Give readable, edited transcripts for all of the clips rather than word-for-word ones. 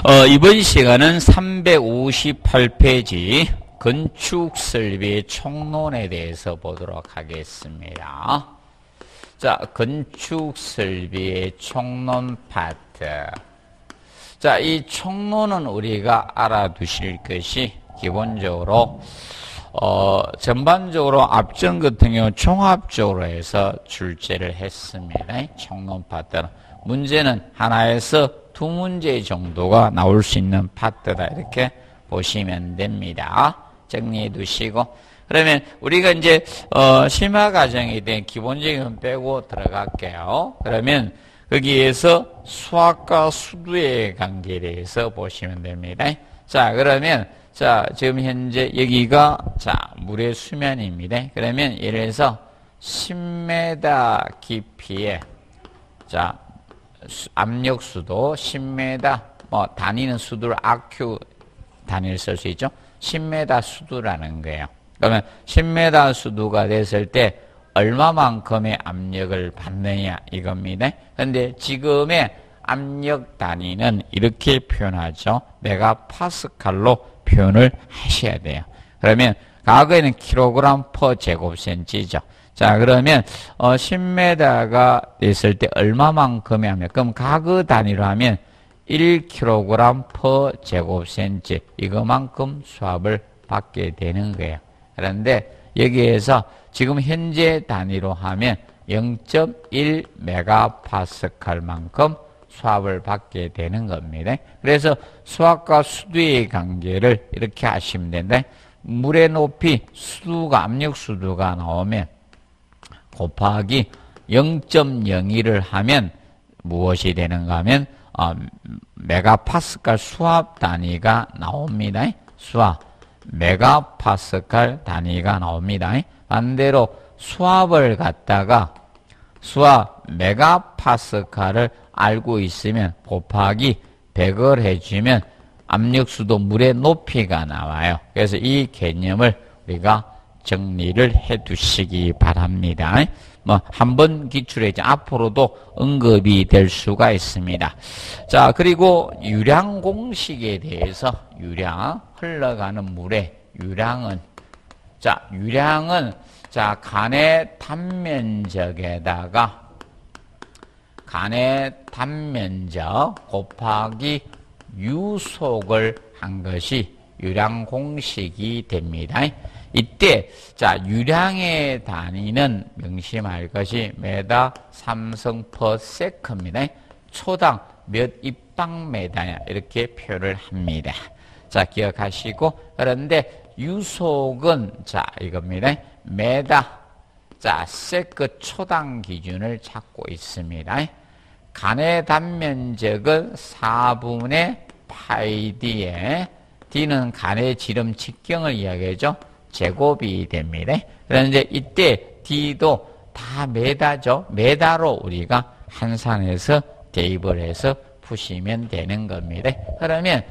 이번 시간은 358페이지 건축 설비 총론에 대해서 보도록 하겠습니다. 자, 건축 설비의 총론 파트. 자, 이 총론은 우리가 알아두실 것이 기본적으로 전반적으로 앞전 같은 경우 종합적으로 해서 출제를 했습니다. 총론 파트는. 문제는 하나에서 두 문제 정도가 나올 수 있는 파트다. 이렇게 보시면 됩니다. 정리해 두시고. 그러면 우리가 이제, 심화 과정에 대한 기본적인 건 빼고 들어갈게요. 그러면 거기에서 수학과 수두의 관계에 대해서 보시면 됩니다. 자, 그러면, 자, 지금 현재 여기가, 자, 물의 수면입니다. 그러면 예를 들어서 10m 깊이에, 자, 압력 수도 10m, 단위는 수두를 RQ 단위를 쓸 수 있죠. 10m 수두라는 거예요. 그러면 10m 수두가 됐을 때 얼마만큼의 압력을 받느냐 이겁니다. 그런데 지금의 압력 단위는 이렇게 표현하죠. 메가파스칼로 표현을 하셔야 돼요. 그러면 과거에는 킬로그램 퍼 제곱센치죠. 자, 그러면 10m가 됐을 때 얼마만큼의 압력? 그럼 가그 단위로 하면 1kg per 제곱센치 이거만큼 수압을 받게 되는 거예요. 그런데 여기에서 지금 현재 단위로 하면 0.1 메가파스칼만큼 수압을 받게 되는 겁니다. 그래서 수압과 수두의 관계를 이렇게 하시면 된다. 물의 높이, 수두가, 압력 수두가 나오면 곱하기 0.01을 하면 무엇이 되는가 하면 메가파스칼 수압 단위가 나옵니다. 수압, 메가파스칼 단위가 나옵니다. 반대로 수압을 갖다가 수압 메가파스칼을 알고 있으면 곱하기 100을 해주면 압력수도 물의 높이가 나와요. 그래서 이 개념을 우리가 정리를 해 두시기 바랍니다. 한번 기출했죠. 앞으로도 언급이 될 수가 있습니다. 자, 그리고 유량 공식에 대해서 흘러가는 물의 유량은, 자, 유량은, 자, 간의 단면적에다가 간의 단면적 곱하기 유속을 한 것이 유량 공식이 됩니다. 이때, 자, 유량의 단위는 명심할 것이 메다 삼성 퍼 세컨입니다. 초당 몇 입방메다냐, 이렇게 표현을 합니다. 자, 기억하시고, 그런데 유속은, 자, 이겁니다. 메다, 자, 세컨 초당 기준을 찾고 있습니다. 간의 단면적은 4분의 파이 D에, D는 간의 지름 직경을 이야기하죠. 제곱이 됩니다. 그런데 이때 D도 다 메다죠. 메다로 우리가 한산해서 대입을 해서 푸시면 되는 겁니다. 그러면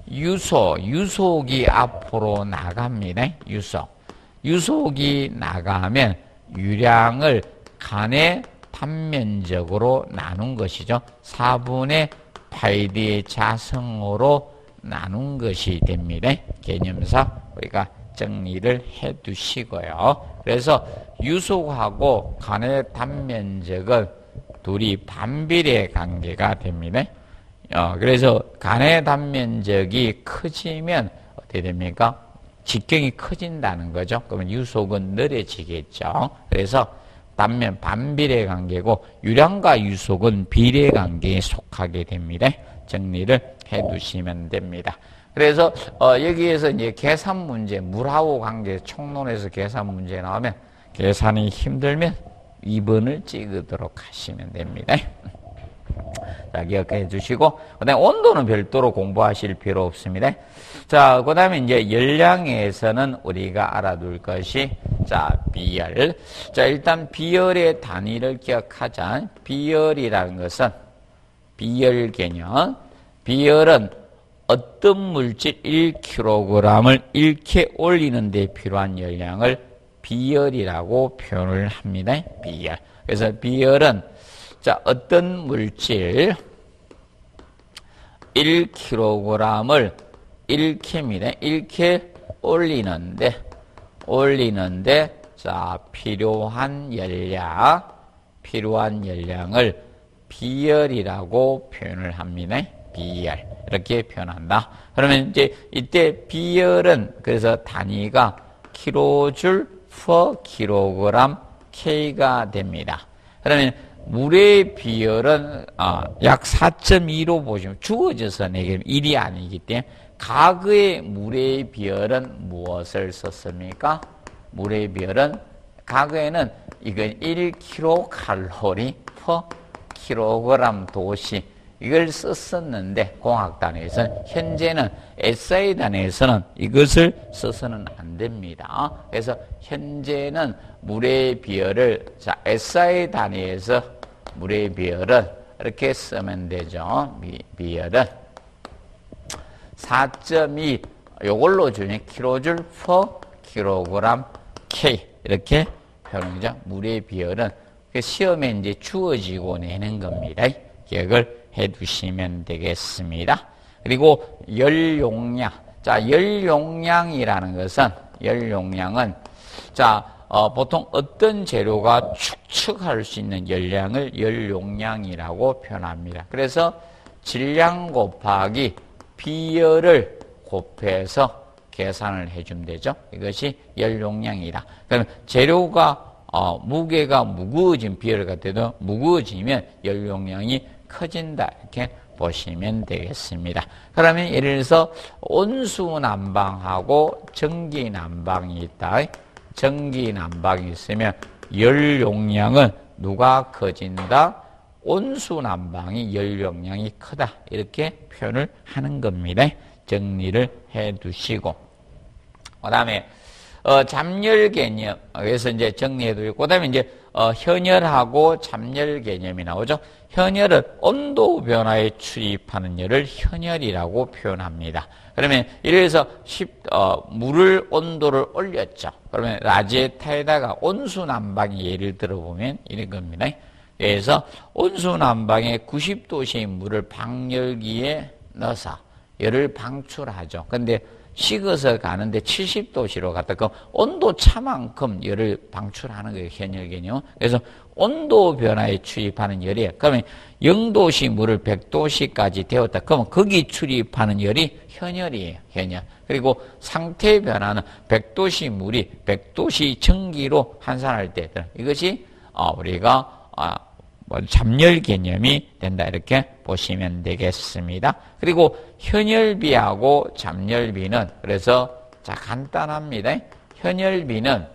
유속이 앞으로 나갑니다. 유속이 나가면 유량을 간의 단면적으로 나눈 것이죠. 4분의 파이 D의 자성으로 나눈 것이 됩니다. 개념상 우리가 정리를 해 두시고요. 그래서 유속하고 간의 단면적은 둘이 반비례 관계가 됩니다. 그래서 간의 단면적이 커지면 어떻게 됩니까? 직경이 커진다는 거죠. 그러면 유속은 느려지겠죠. 그래서 반비례 관계고 유량과 유속은 비례 관계에 속하게 됩니다. 정리를 해 두시면 됩니다. 그래서 여기에서 이제 계산 문제, 물하고 관계 총론에서 계산 문제 나오면 계산이 힘들면 2번을 찍도록 하시면 됩니다. 자, 기억해 주시고, 그 다음에 온도는 별도로 공부하실 필요 없습니다. 자, 그 다음에 이제 열량에서는 우리가 알아둘 것이, 자, 비열. 자, 일단 비열의 단위를 기억하자. 비열이라는 것은, 비열 개념. 비열은 어떤 물질 1kg을 이렇게 올리는 데 필요한 열량을 비열이라고 표현을 합니다. 비열. 그래서 비열은, 자, 어떤 물질 1kg을 1K입니다. 1K 올리는데 자, 필요한 열량을 비열이라고 표현을 합니다. 비열. 이렇게 표현한다. 그러면 이제 이때 비열은 그래서 단위가 kJ per kg K가 됩니다. 그러면 물의 비열은 약 4.2로 보시면 주어져서 내게 1이 아니기 때문에 과거의 물의 비열은 무엇을 썼습니까? 물의 비열은 과거에는 이건 1kcal per kg 도시 이걸 썼었는데 공학단에서는 현재는 SI 단에서는 이것을 써서는 안 됩니다. 그래서 현재는 물의 비열을 자 SI 단위에서 물의 비열은 이렇게 쓰면 되죠. 비열은 4.2 요걸로 주는 kJ per kg K 이렇게 표현이죠. 물의 비열은 시험에 이제 주어지고 내는 겁니다. 기억을 해 두시면 되겠습니다. 그리고 열 용량. 자, 열 용량이라는 것은 자, 보통 어떤 재료가 축축할 수 있는 열량을 열 용량이라고 표현합니다. 그래서 질량 곱하기 비열을 곱해서 계산을 해주면 되죠. 이것이 열 용량이다. 그러면 재료가 무게가 무거워진 비열 같아도 무거워지면 열 용량이 커진다. 이렇게 보시면 되겠습니다. 그러면 예를 들어서 온수 난방하고 전기 난방이 있다. 전기 난방이 있으면 열 용량은 누가 커진다? 온수 난방이 열 용량이 크다. 이렇게 표현을 하는 겁니다. 정리를 해 두시고. 그 다음에 잠열 개념. 그래서 이제 정리해 두고, 그 다음에 이제 현열하고 잠열 개념이 나오죠. 현열은 온도 변화에 출입하는 열을 현열이라고 표현합니다. 그러면 이래서 물을 온도를 올렸죠. 그러면 라지에타에다가 온수 난방의 예를 들어보면 이런 겁니다. 그래서 온수 난방에 90도씨의 물을 방열기에 넣어서 열을 방출하죠. 근데 식어서 가는데 70도씨로 갔다. 그럼 온도 차만큼 열을 방출하는 거예요. 현열 개념. 그래서 온도 변화에 출입하는 열이에요. 그러면 0도씨 물을 100도씨까지 데웠다. 그러면 거기 출입하는 열이 현열이에요. 현열. 그리고 상태 변화는 100도씨 물이 100도씨 전기로 환산할 때 이것이 우리가 잠열 개념이 된다. 이렇게 보시면 되겠습니다. 그리고 현열비하고 잠열비는 그래서 자 간단합니다. 현열비는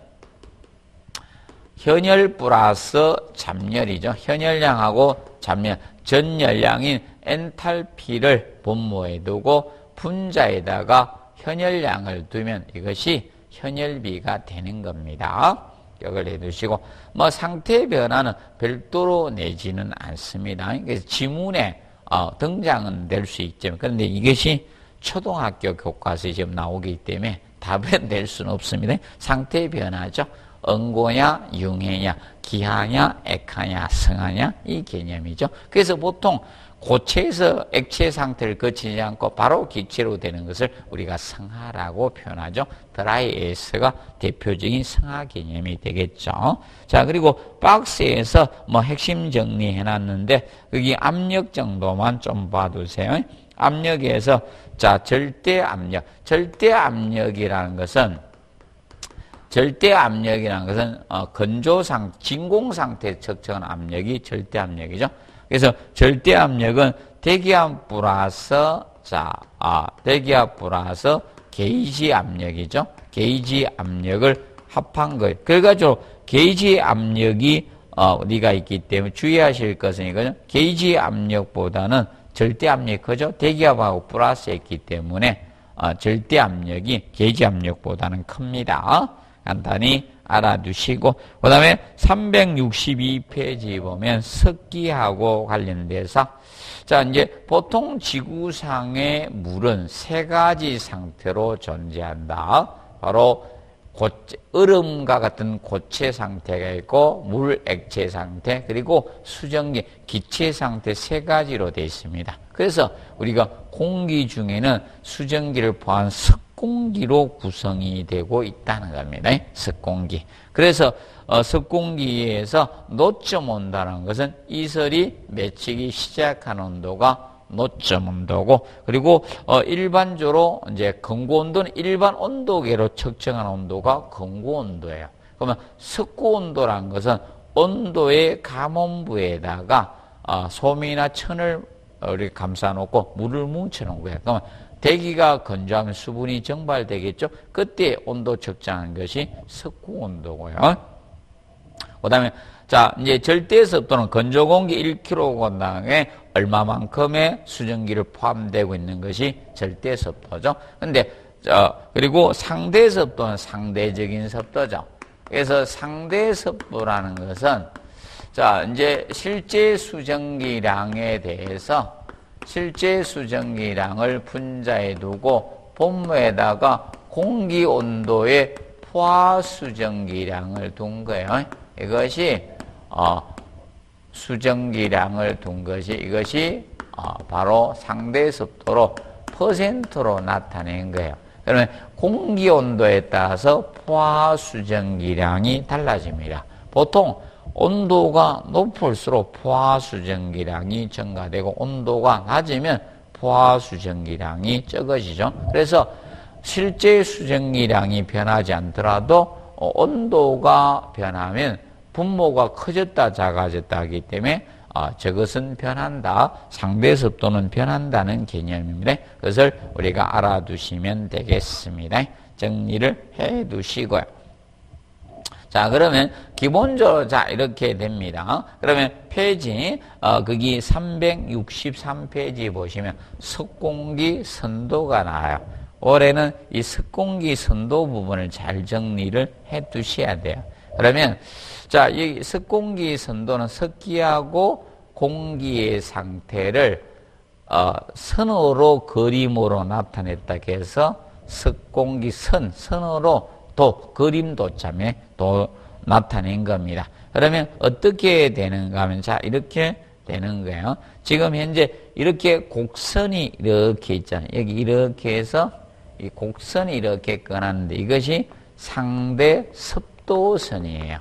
현열 플러스 잠열이죠. 현열량하고 잠열, 전열량인 엔탈피를 분모에 두고 분자에다가 현열량을 두면 이것이 현열비가 되는 겁니다. 기억을 해두시고, 상태 변화는 별도로 내지는 않습니다. 그래서 지문에 등장은 될 수 있지만, 그런데 이것이 초등학교 교과서에 지금 나오기 때문에 답은 낼 수는 없습니다. 상태 변화죠. 응고냐, 융해냐, 기하냐, 액하냐, 성하냐, 이 개념이죠. 그래서 보통 고체에서 액체 상태를 거치지 않고 바로 기체로 되는 것을 우리가 성하라고 표현하죠. 드라이 에이스가 대표적인 성하 개념이 되겠죠. 자, 그리고 박스에서 핵심 정리해 놨는데 여기 압력 정도만 좀 봐두세요. 압력에서 자, 절대 압력이라는 것은 진공 상태에 측정한 압력이 절대 압력이죠. 그래서 절대 압력은 대기압 플러스 게이지 압력이죠. 게이지 압력을 합한 거예요. 그래가지고 게이지 압력이 우리가 있기 때문에 주의하실 것은 이거죠. 게이지 압력보다는 절대 압력이 크죠. 대기압하고 플러스했기 때문에 절대 압력이 게이지 압력보다는 큽니다. 간단히 알아두시고, 그 다음에 362페이지 보면 습기하고 관련돼서 자, 이제 보통 지구상의 물은 세 가지 상태로 존재한다. 바로 얼음과 같은 고체 상태가 있고 물 액체 상태 그리고 수증기 기체 상태 세 가지로 되어 있습니다. 그래서 우리가 공기 중에는 수증기를 포함한 습공기로 구성이 되고 있다는 겁니다. 습공기. 그래서 습공기에서 노점 온도라는 것은 이설이 맺히기 시작한 온도가 노점 온도고, 그리고 일반적으로 이제 건고 온도는 일반 온도계로 측정한 온도가 건고 온도예요. 그러면 습고 온도라는 것은 온도의 감온부에다가 솜이나 천을 우리 감싸놓고 물을 뭉쳐놓은 거예요. 그러면 대기가 건조하면 수분이 증발되겠죠. 그때 온도 측정하는 것이 습고 온도고요. 그다음에 자, 이제 절대 습도는 건조 공기 1kg당에 얼마만큼의 수증기를 포함되고 있는 것이 절대 습도죠. 근데 그리고 상대 습도는 상대적인 습도죠. 그래서 상대 습도라는 것은 자, 이제 실제 수증기량에 대해서 실제 수증기량을 분자해 두고 분모에다가 공기 온도의 포화 수증기량을 둔 거예요. 이것이 수증기량을 둔 것이 이것이 바로 상대 습도로 퍼센트로 나타낸 거예요. 그러면 공기 온도에 따라서 포화 수증기량이 달라집니다. 보통 온도가 높을수록 포화 수증기량이 증가되고 온도가 낮으면 포화 수증기량이 적어지죠. 그래서 실제 수증기량이 변하지 않더라도 온도가 변하면 분모가 커졌다 작아졌다 하기 때문에 저것은 변한다, 상대 습도는 변한다는 개념입니다. 그것을 우리가 알아두시면 되겠습니다. 정리를 해 두시고요. 자, 그러면 기본적으로 자 이렇게 됩니다. 그러면 페이지 거기 363페이지 보시면 습공기 선도가 나와요. 올해는 이 습공기 선도 부분을 잘 정리를 해 두셔야 돼요. 그러면 자, 이 습공기 선도는 습기하고 공기의 상태를 선으로 그림으로 나타냈다 해서 습공기 선으로 그림 도참에 나타낸 겁니다. 그러면 어떻게 되는가 하면 자, 이렇게 되는 거예요. 지금 현재 이렇게 곡선이 이렇게 있잖아요. 여기 이렇게 해서 이 곡선이 이렇게 끊었는데 이것이 상대 습도선이에요.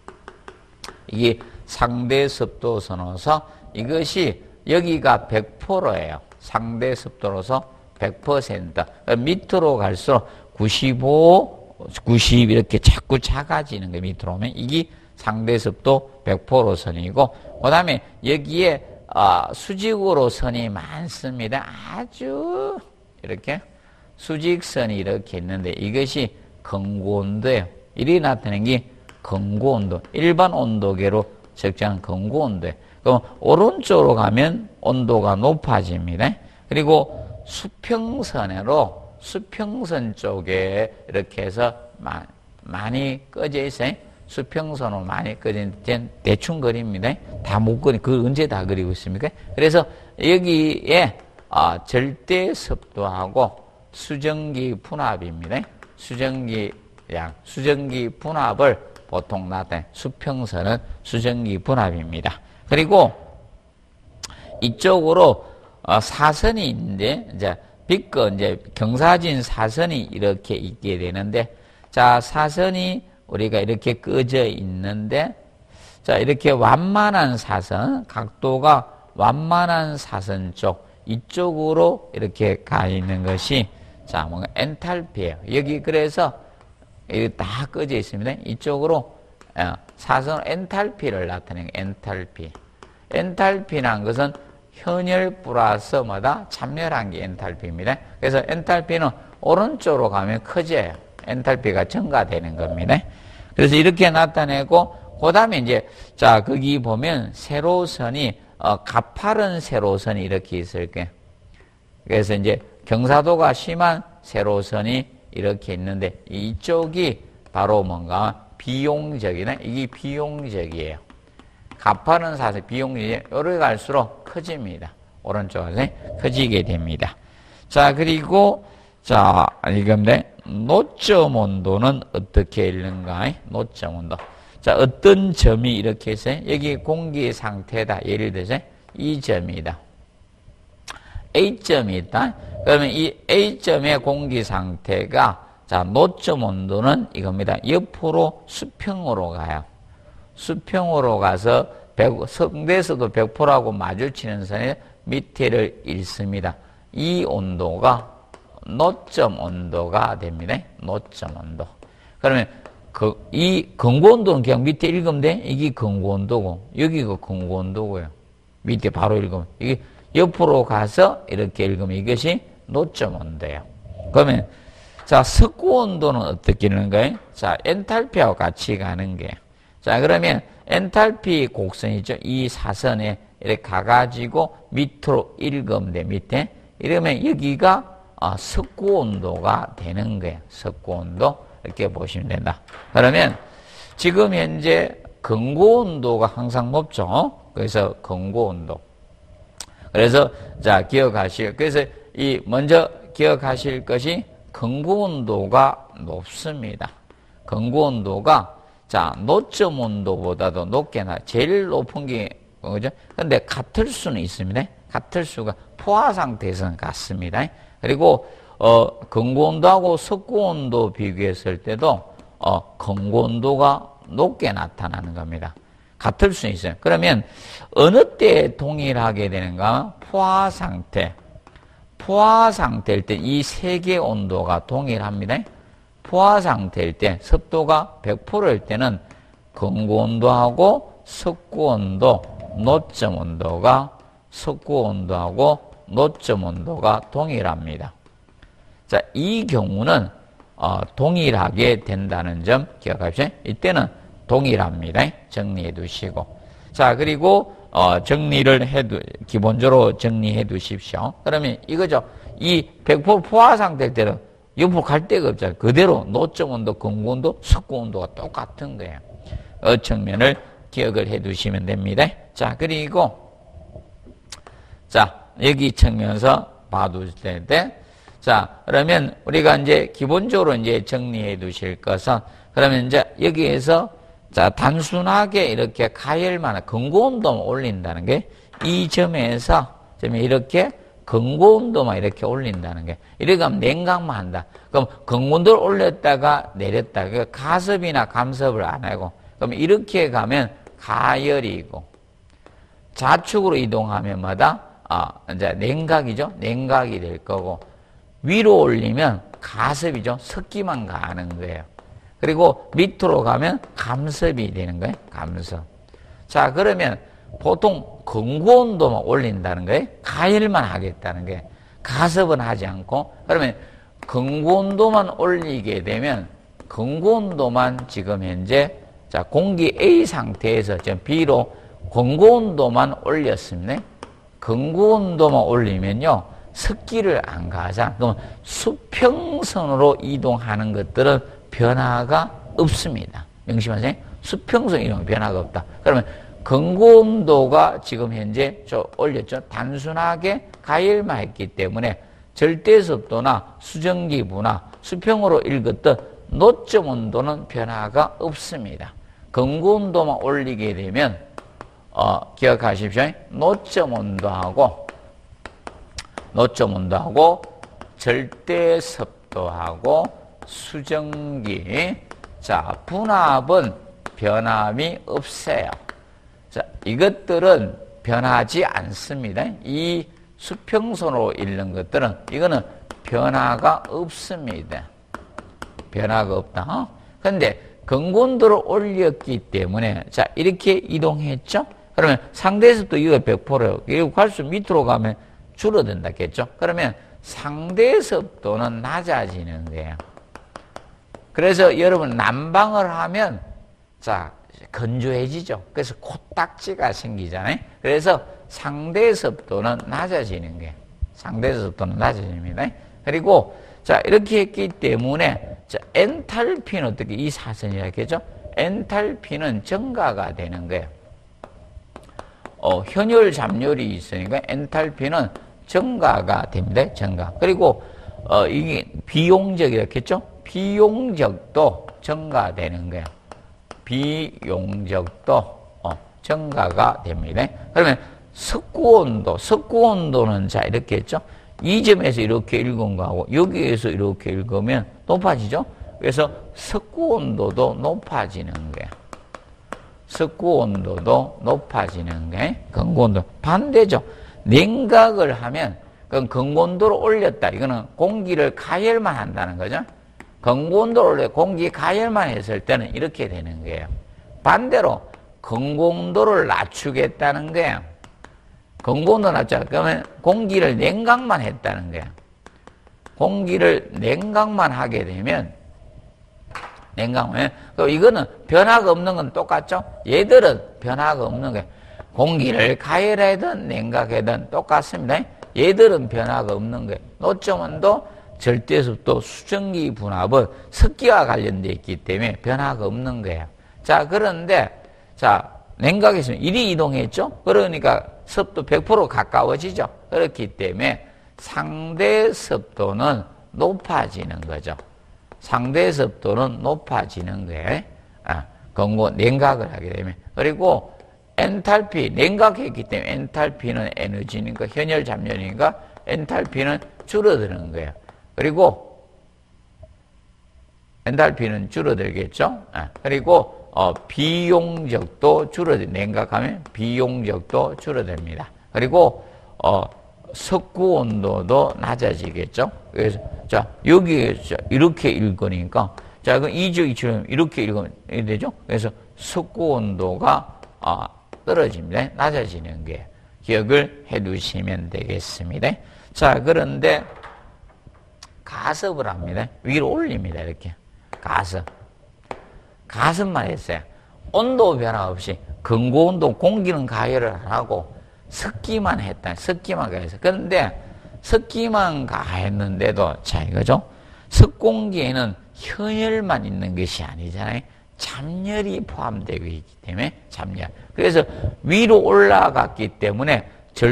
이게 상대 습도선으로서 이것이 여기가 100%예요. 상대 습도로서 100%. 밑으로 갈수록 95, 90 이렇게 자꾸 작아지는 게 밑으로 오면 이게 상대 습도 100% 선이고, 그 다음에 여기에 수직으로 선이 많습니다. 아주 이렇게 수직선이 이렇게 있는데 이것이 건고온도예요. 이리 나타낸 게 건고온도, 일반 온도계로 측정한 건고온도예요. 그럼 오른쪽으로 가면 온도가 높아집니다. 그리고 수평선 쪽에 이렇게 해서 많이 꺼져 있어요. 수평선으로 많이 꺼진 대충 그립니다. 다 못 그리, 그걸 언제 다 그리고 있습니까? 그래서 여기에 절대 습도하고 수증기 분압입니다. 수증기 분압을 보통 나타내 수평선은 수증기 분압입니다. 그리고 이쪽으로 사선이 있는데 이제 이제 경사진 사선이 이렇게 있게 되는데, 자, 사선이 우리가 이렇게 꺼져 있는데, 자, 이렇게 완만한 사선, 각도가 완만한 사선 쪽 이쪽으로 이렇게 가 있는 것이 자, 뭔가 엔탈피예요. 여기 그래서 여기 다 꺼져 있습니다. 이쪽으로 사선 엔탈피를 나타내는 엔탈피. 엔탈피라는 것은 현열 플러스 뭐다? 참열한 게 엔탈피입니다. 그래서 엔탈피는 오른쪽으로 가면 커져요. 엔탈피가 증가되는 겁니다. 그래서 이렇게 나타내고, 그 다음에 이제, 자, 거기 보면 세로선이, 가파른 세로선이 이렇게 있을 거예요. 그래서 이제 경사도가 심한 세로선이 이렇게 있는데, 이쪽이 바로 뭔가 비용적이네? 이게 비용적이에요. 가파른 사선, 비용적이 요래 갈수록 커집니다. 오른쪽에서 커지게 됩니다. 자, 그리고, 자, 이건데, 노점 온도는 어떻게 읽는가? 노점 온도. 자, 어떤 점이 이렇게 해서 여기 공기 상태다. 예를 들어서 이 점이다. A점이 있다. 그러면 이 A점의 공기 상태가 자, 노점 온도는 이겁니다. 옆으로 수평으로 가요. 수평으로 가서 상대에서도 100%하고 마주치는 선에 밑에를 읽습니다. 이 온도가 노점 온도가 됩니다. 노점 온도. 그러면 이 근고 온도는 그냥 밑에 읽으면 돼. 이게 근고 온도고 여기가 근고 온도고요. 밑에 바로 읽으면 이게 옆으로 가서 이렇게 읽으면 이것이 노점 온도예요. 그러면 자, 석고 온도는 어떻게 읽는가요? 자, 엔탈피하고 같이 가는 게. 자, 그러면 엔탈피 곡선이죠. 이 사선에 이렇게 가가지고 밑으로 읽으면 돼. 밑에. 이러면 여기가 석고 온도가 되는 거예요. 석고 온도. 이렇게 보시면 된다. 그러면 지금 현재 근고 온도가 항상 높죠. 그래서 근고 온도. 그래서 자, 기억하실. 그래서 이 먼저 기억하실 것이 근고 온도가 높습니다. 근고 온도가 자, 노점 온도보다도 높게 제일 높은 게 그죠? 근데 같을 수는 있습니다. 같을 수가 포화 상태에서는 같습니다. 그리고 근고 온도하고 석고 온도 비교했을 때도 근고 온도가 높게 나타나는 겁니다. 같을 수 있어요. 그러면 어느 때 동일하게 되는가? 포화 상태. 포화 상태일 때 이 세 개의 온도가 동일합니다. 포화 상태일 때 습도가 100%일 때는 근고 온도하고 석고 온도, 노점 온도가 석고 온도하고 노점 온도가 동일합니다. 자, 이 경우는 동일하게 된다는 점 기억하십시오. 이때는 동일합니다. 정리해 두시고. 자, 그리고 정리를 기본적으로 정리해 두십시오. 그러면 이거죠. 이 100% 포화 상태일 때는 옆으로 갈 데가 없잖아요. 그대로 노점 온도, 근고 온도, 석고 온도가 똑같은 거예요. 측면을 기억을 해 두시면 됩니다. 자, 그리고 자, 여기 측면에서 봐두실 때 자, 그러면 우리가 이제 기본적으로 이제 정리해 두실 것은 그러면 이제 여기에서 자, 단순하게 이렇게 가열만 근고 온도만 올린다는 게 이 점에서 이렇게 근고 온도만 이렇게 올린다는 게 이렇게 하면 냉각만 한다. 그럼 근고 온도를 올렸다가 내렸다. 그러니까 가습이나 감습을 안 하고 그럼 이렇게 가면 가열이고 좌측으로 이동하면 마다 이제 냉각이죠. 냉각이 될 거고 위로 올리면 가습이죠. 습기만 가는 거예요. 그리고 밑으로 가면 감습이 되는 거예요. 감습. 자, 그러면 보통 근고 온도만 올린다는 거예요. 가열만 하겠다는 거예요. 가습은 하지 않고 그러면 근고 온도만 올리게 되면 근고 온도만 지금 현재 자, 공기 A 상태에서 지금 B로 근고 온도만 올렸습니다. 근고 온도만 올리면요. 습기를 안 가자. 그럼 수평선으로 이동하는 것들은 변화가 없습니다. 명심하세요. 수평선 이동 변화가 없다. 그러면 근고 온도가 지금 현재 좀 올렸죠. 단순하게 가열만 했기 때문에 절대습도나 수증기부나 수평으로 읽었던 노점 온도는 변화가 없습니다. 근고 온도만 올리게 되면 기억하십시오. 노점 온도하고 절대습도하고 수증기 자, 분압은 변함이 없어요. 자, 이것들은 변하지 않습니다. 이 수평선으로 읽는 것들은 이거는 변화가 없습니다. 변화가 없다. 그런데 근고 온도를 올렸기 때문에 자, 이렇게 이동했죠. 그러면 상대에서도 이거 100%예요. 이거 갈수록 밑으로 가면 줄어든다겠죠. 그러면 상대 습도는 낮아지는 거예요. 그래서 여러분 난방을 하면 자, 건조해지죠. 그래서 코딱지가 생기잖아요. 그래서 상대 습도는 낮아지는 거예요. 상대 습도는 낮아집니다. 그리고 자, 이렇게 했기 때문에 자, 엔탈피는 어떻게 이 사선이라 했겠죠? 엔탈피는 증가가 되는 거예요. 현열 잡열이 있으니까 엔탈피는 증가가 됩니다. 증가. 그리고 이게 비용적이라 했겠죠? 비용적도 증가되는 거예요. 비용적도 증가가 됩니다. 그러면 석구온도는 자 이렇게 했죠. 이 점에서 이렇게 읽은 거하고 여기에서 이렇게 읽으면 높아지죠. 그래서 석구온도도 높아지는 거예요. 석구온도도 높아지는 게 건고온도. 반대죠. 냉각을 하면 그건 건고온도를 올렸다. 이거는 공기를 가열만 한다는 거죠. 건고온도를 올려 공기 가열만 했을 때는 이렇게 되는 거예요. 반대로 건고온도를 낮추겠다는 거예요. 건고온도 낮추자. 그러면 공기를 냉각만 했다는 거예요. 공기를 냉각만 하게 되면 냉각만. 이거는 변화가 없는 건 똑같죠? 얘들은 변화가 없는 거예요. 공기를 가열하든 냉각하든 똑같습니다. 얘들은 변화가 없는 거예요. 노점온도, 절대습도, 수증기 분압은 습기와 관련되어 있기 때문에 변화가 없는 거예요. 자, 그런데, 자, 냉각했으면 이리 이동했죠? 그러니까 습도 100% 가까워지죠? 그렇기 때문에 상대 습도는 높아지는 거죠. 상대 습도는 높아지는 거예요. 건고 냉각을 하게 되면. 그리고 엔탈피, 냉각했기 때문에 엔탈피는 에너지니까, 현열 잠열이니까 엔탈피는 줄어드는 거예요. 그리고 엔탈피는 줄어들겠죠. 그리고 비용적도 냉각하면 비용적도 줄어듭니다. 그리고 석구온도도 낮아지겠죠. 그래서 자 여기에서 이렇게 읽으니까 자 그럼 이처럼 이렇게 읽으면 되죠. 그래서 석구온도가 떨어집니다. 낮아지는 게 기억을 해두시면 되겠습니다. 자 그런데 가습을 합니다. 위로 올립니다. 이렇게 가습만 했어요. 온도 변화 없이 건고온도 공기는 가열을 안 하고 습기만 했다. 습기만 가했어. 그런데 습기만 가했는데도 자 이거죠. 습공기에는 현열만 있는 것이 아니잖아요. 잠열이 포함되어 있기 때문에 잠열. 그래서 위로 올라갔기 때문에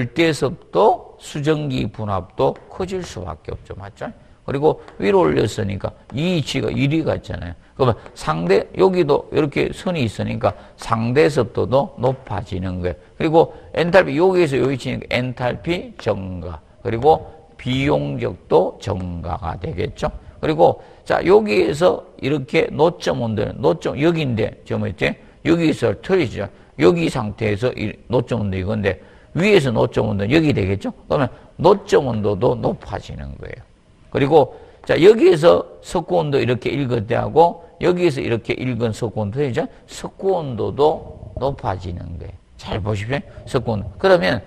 절대습도, 수증기 분압도 커질 수밖에 없죠. 맞죠? 그리고 위로 올렸으니까 이 위치가 이리 갔잖아요. 그러면 여기도 이렇게 선이 있으니까 상대 습도도 높아지는 거예요. 그리고 엔탈피, 여기에서 여기 치니까 엔탈피 증가. 그리고 비용적도 증가가 되겠죠. 그리고 자, 여기에서 이렇게 노점 온도는 여기인데, 여기서 틀리죠. 여기 상태에서 노점 온도 이건데, 위에서 노점 온도는 여기 되겠죠. 그러면 노점 온도도 높아지는 거예요. 그리고 자 여기에서 석구온도 이렇게 읽을 때하고 여기에서 이렇게 읽은 석구온도 되죠. 석구온도도 높아지는 거예요. 잘 보십시오. 석구온도. 그러면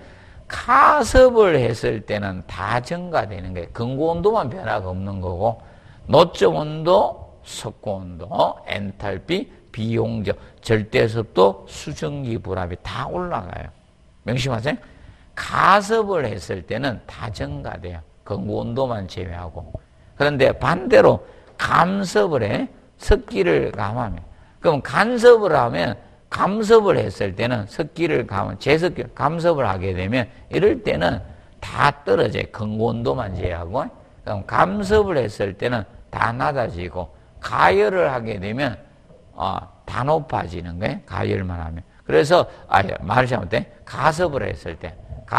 가습을 했을 때는 다 증가되는 거예요. 근고온도만 변화가 없는 거고 노점온도, 석구온도, 엔탈피, 비용적, 절대습도, 수증기 불압이 다 올라가요. 명심하세요. 가습을 했을 때는 다 증가돼요. 건고온도만 제외하고. 그런데 반대로 감습을 해. 습기를 감하면. 그럼 간섭을 하면 감섭을 했을 때는 습기를 감섭을 하게 되면 이럴 때는 다 떨어져요. 건고온도만 제외하고. 그럼 감섭을 했을 때는 다 낮아지고 가열을 하게 되면 다 높아지는 거예요. 가열만 하면. 그래서 말을 잘못해. 가섭을 했을 때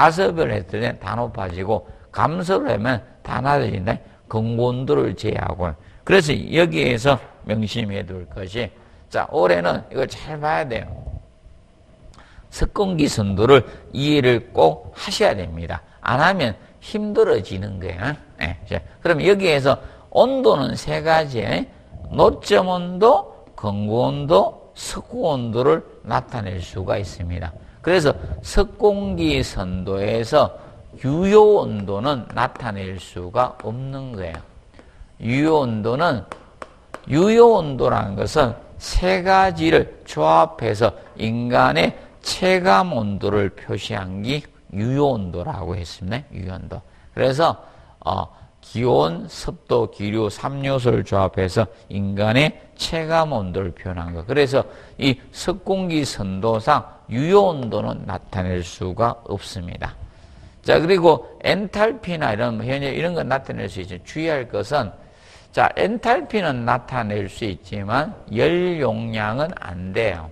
다 높아지고 감섭을 하면 다 낮아진다. 건고온도를 제외하고. 그래서 여기에서 명심해 둘 것이 자 올해는 이걸 잘 봐야 돼요. 석공기 선도를 이해를 꼭 하셔야 됩니다. 안 하면 힘들어지는 거예요. 네. 그럼 여기에서 온도는 세 가지에 노점온도, 건고온도, 석구온도를 나타낼 수가 있습니다. 그래서 석공기 선도에서 유효온도는 나타낼 수가 없는 거예요. 유효온도라는 것은 세 가지를 조합해서 인간의 체감온도를 표시한 게 유효온도라고 했습니다. 유효온도. 그래서 기온, 습도, 기류 3요소를 조합해서 인간의 체감온도를 표현한 거. 그래서 이 석공기 선도상 유효온도는 나타낼 수가 없습니다. 자, 그리고 엔탈피나 이런 거 나타낼 수 있죠. 주의할 것은 자, 엔탈피는 나타낼 수 있지만 열 용량은 안 돼요.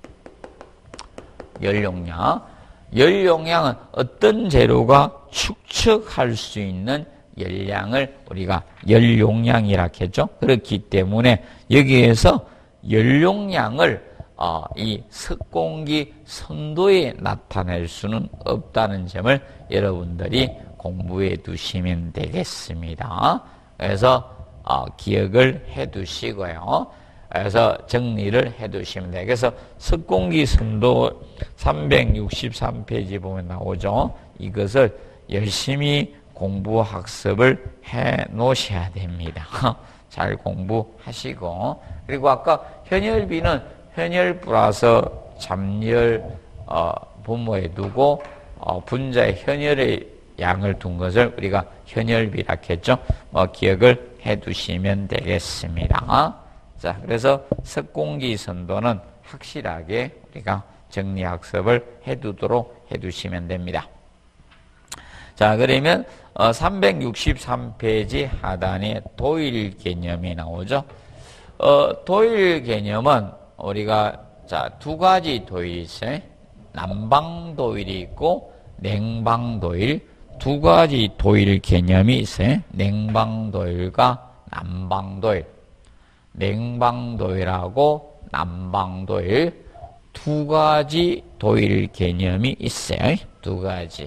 열 용량. 열 용량은 어떤 재료가 축적할 수 있는 열량을 우리가 열 용량이라 했죠. 그렇기 때문에 여기에서 열 용량을 이 석공기 선도에 나타낼 수는 없다는 점을 여러분들이 공부해 두시면 되겠습니다. 그래서 기억을 해 두시고요. 그래서 정리를 해 두시면 돼요. 그래서 석공기 선도 363페이지 보면 나오죠. 이것을 열심히 공부 학습을 해 놓으셔야 됩니다. 잘 공부하시고, 그리고 아까 현열비는 현열 플러스 잠열 분모에 두고 분자의 현열의 양을 둔 것을 우리가 현열비라 했죠. 기억을 해 두시면 되겠습니다. 자, 그래서 석공기 선도는 확실하게 우리가 정리학습을 해 두도록 해 두시면 됩니다. 자, 그러면 363페이지 하단에 도일 개념이 나오죠. 도일 개념은 우리가 두 가지 도일이 있어요. 난방 도일이 있고 냉방 도일, 두 가지 도일 개념이 있어요. 냉방 도일과 난방 도일. 냉방 도일하고 난방 도일 두 가지 도일 개념이 있어요. 두 가지.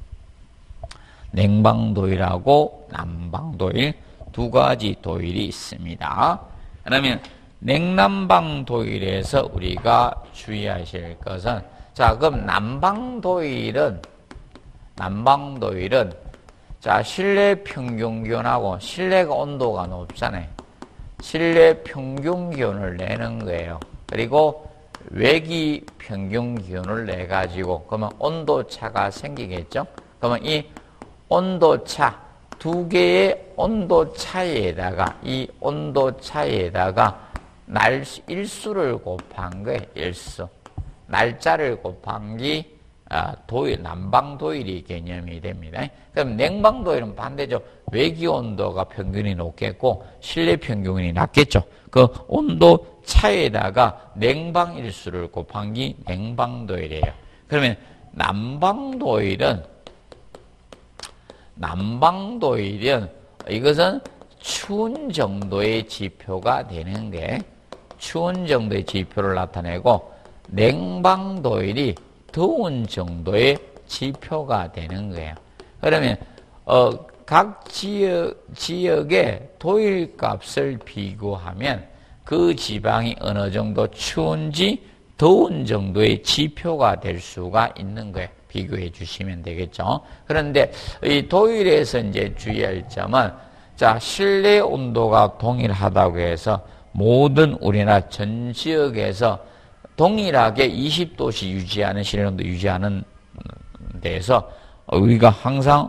냉방 도일하고 난방 도일 두 가지 도일이 있습니다. 그러면 냉난방 도일에서 우리가 주의하실 것은, 자, 그럼 난방 도일은 실내 평균 기온하고 실내가 온도가 높잖아요. 실내 평균 기온을 내는 거예요. 그리고 외기 평균 기온을 내 가지고 그러면 온도 차가 생기겠죠. 그러면 이 온도차, 두 개의 온도 차이에다가 이 온도 차이에다가 일수를 곱한 거예요. 일수. 날짜를 곱한 게 도일, 난방 도일이 개념이 됩니다. 그럼 냉방 도일은 반대죠. 외기 온도가 평균이 높겠고 실내 평균이 낮겠죠. 그 온도 차이에다가 냉방 일수를 곱한 게 냉방 도일이에요. 그러면 난방 도일은 이것은 추운 정도의 지표가 되는 게 추운 정도의 지표를 나타내고, 냉방 도일이 더운 정도의 지표가 되는 거예요. 그러면 각 지역의 도일 값을 비교하면 그 지방이 어느 정도 추운지 더운 정도의 지표가 될 수가 있는 거예요. 비교해 주시면 되겠죠. 그런데 이 도일에서 이제 주의할 점은, 자, 실내 온도가 동일하다고 해서 모든 우리나라 전 지역에서 동일하게 20도씩 유지하는 실내 온도 유지하는 데에서 우리가 항상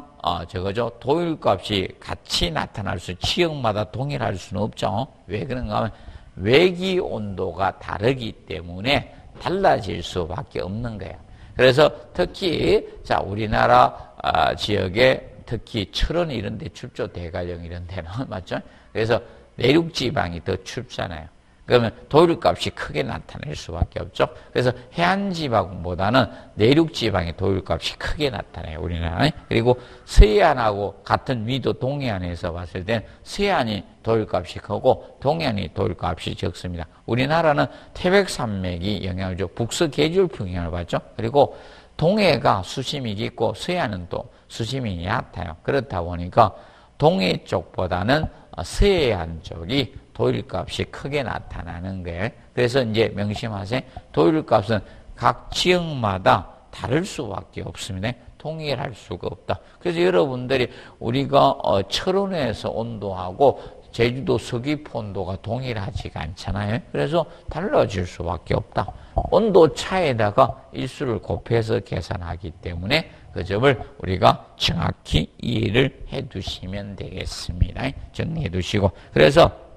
도일값이 같이 나타날 지역마다 동일할 수는 없죠. 왜 그런가 하면 외기 온도가 다르기 때문에 달라질 수밖에 없는 거예요. 그래서 특히 우리나라 지역에 특히 철원 이런 데 춥죠. 대관령 이런 데는 맞죠? 그래서 내륙 지방이 더 춥잖아요. 그러면 도일값이 크게 나타낼 수밖에 없죠. 그래서 해안 지방보다는 내륙 지방의 도일값이 크게 나타나요. 우리나라는. 그리고 서해안하고 같은 위도 동해안에서 봤을 땐 서해안이 도일값이 크고 동해안이 도일값이 적습니다. 우리나라는 태백산맥이 영향을 줘 북서계절풍 영향을 받죠. 그리고 동해가 수심이 깊고 서해안은 또 수심이 얕아요. 그렇다 보니까 동해 쪽보다는 서해안 쪽이 도일값이 크게 나타나는 거예요. 그래서 이제 명심하세요. 도일값은 각 지역마다 다를 수밖에 없습니다. 동일할 수가 없다. 그래서 여러분들이 우리가 철원에서 온도하고 제주도 서귀포 온도가 동일하지가 않잖아요. 그래서 달라질 수밖에 없다. 온도 차에다가 일수를 곱해서 계산하기 때문에 그 점을 우리가 정확히 이해를 해 두시면 되겠습니다. 정리해 두시고. 그래서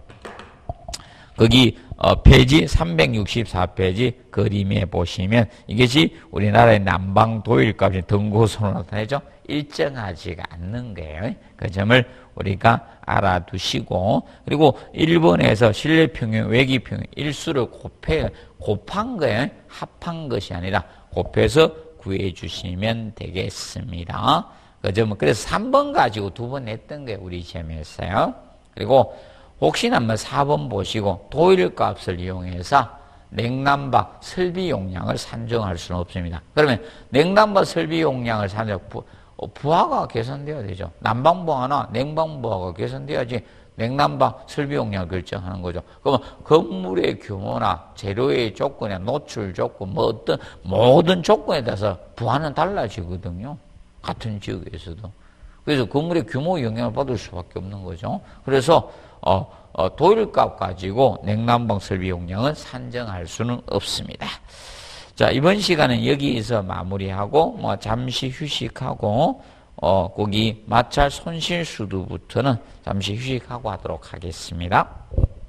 거기 페이지 364페이지 그림에 보시면 이것이 우리나라의 난방 도일값이 등고선으로 나타내죠. 일정하지가 않는 거예요. 그 점을 우리가 알아두시고, 그리고 1번에서 실내평형, 외기평형 일수를 곱한 거에 합한 것이 아니라 곱해서 구해 주시면 되겠습니다. 그래서 3번 가지고 2번 냈던 게 우리 시험이었어요. 그리고 혹시나 4번 보시고 도일값을 이용해서 냉난방 설비 용량을 산정할 수는 없습니다. 그러면 냉난방 설비 용량을 산정, 부하가 계산돼야 되죠. 난방부하나 냉방부하가 계산돼야지 냉난방 설비 용량을 결정하는 거죠. 그러면 건물의 규모나 재료의 조건이나 노출 조건, 어떤 모든 조건에 따라서 부하는 달라지거든요. 같은 지역에서도. 그래서 건물의 규모 영향을 받을 수밖에 없는 거죠. 그래서 도일값 가지고 냉난방 설비 용량은 산정할 수는 없습니다. 자, 이번 시간은 여기에서 마무리하고 잠시 휴식하고 거기 마찰 손실수도부터는 잠시 휴식하고 하도록 하겠습니다.